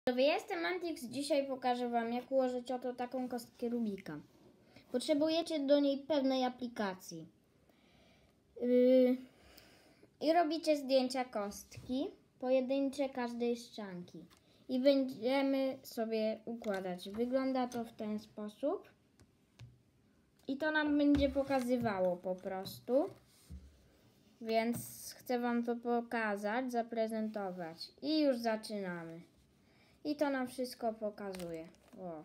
Ja jestem Mantix, dzisiaj pokażę Wam, jak ułożyć oto taką kostkę Rubika. Potrzebujecie do niej pewnej aplikacji. I robicie zdjęcia kostki, pojedyncze każdej ścianki. I będziemy sobie układać. Wygląda to w ten sposób. I to nam będzie pokazywało po prostu. Więc chcę Wam to pokazać, zaprezentować. I już zaczynamy. I to nam wszystko pokazuje. O.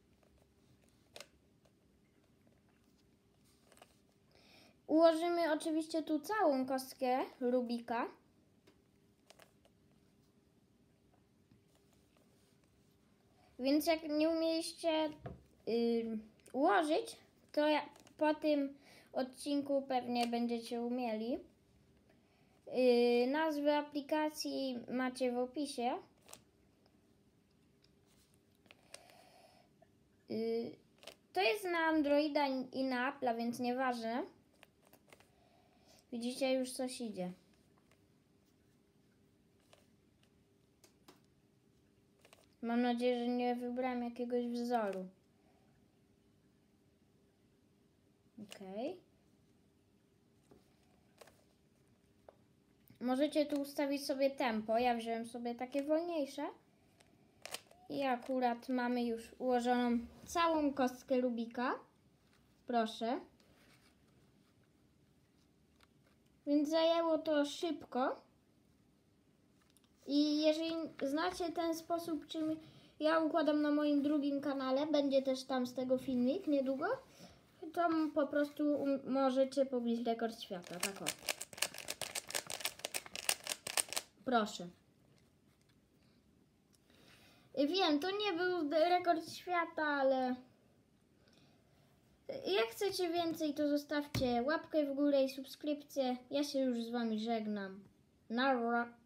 Ułożymy oczywiście tu całą kostkę Rubika. Więc jak nie umieliście ułożyć, to po tym odcinku pewnie będziecie umieli. Nazwę aplikacji macie w opisie. To jest na Androida i na Apple'a, więc nieważne. Widzicie, już coś idzie. Mam nadzieję, że nie wybrałem jakiegoś wzoru. Ok. Możecie tu ustawić sobie tempo. Ja wziąłem sobie takie wolniejsze. I akurat mamy już ułożoną całą kostkę Rubika. Proszę. Więc zajęło to szybko. I jeżeli znacie ten sposób, czym ja układam na moim drugim kanale, będzie też tam z tego filmik niedługo, to po prostu możecie pobić rekord świata. Tak o. Proszę. Wiem, to nie był rekord świata, ale jak chcecie więcej, to zostawcie łapkę w górę i subskrypcję. Ja się już z Wami żegnam. Nara.